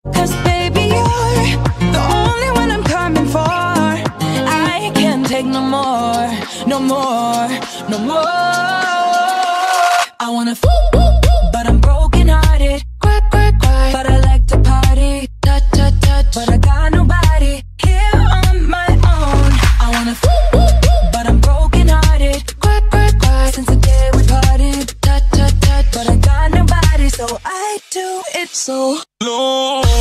'Cause baby, you're the only one I'm coming for. I can't take no more, no more, no more. I wanna but I'm broken hearted. Cry, cry, cry, but I like to party. Touch, touch, touch, but I got nobody here on my own. I wanna but I'm broken hearted. Cry, cry, cry, since the day we parted. Touch, touch, touch, but I got nobody, so I do it so low.